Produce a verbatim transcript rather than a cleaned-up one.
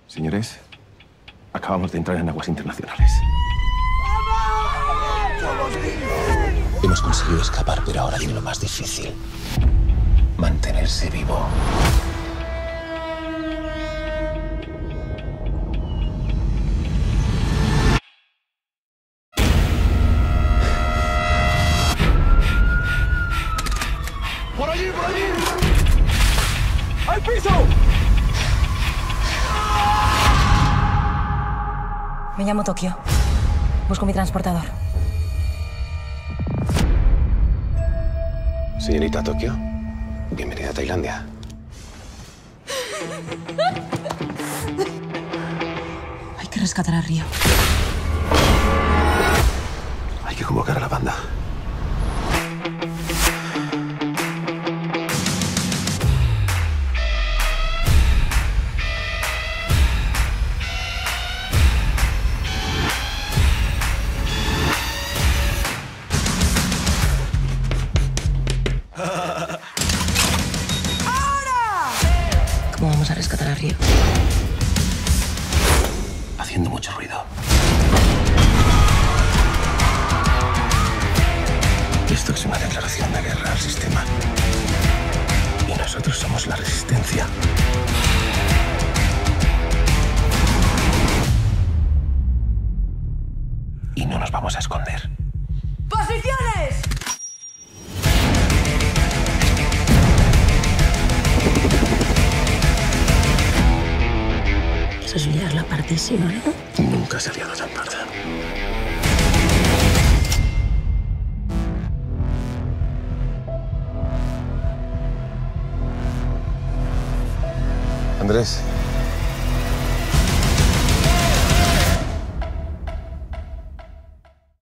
Señores, acabamos de entrar en aguas internacionales. Hemos conseguido escapar, pero ahora viene lo más difícil. Mantenerse vivo. ¡Por allí, por allí! ¡Al piso! Me llamo Tokio. Busco mi transportador. Señorita Tokio, bienvenida a Tailandia. Hay que rescatar a Río. Hay que convocar a la banda. ¿Cómo vamos a rescatar a Río? Haciendo mucho ruido. Esto es una declaración de guerra al sistema. Y nosotros somos la resistencia. Y no nos vamos a esconder. ¡Posiciones! Eso es liar la partísima, ¿no? Nunca se ha liado tan parda. Andrés.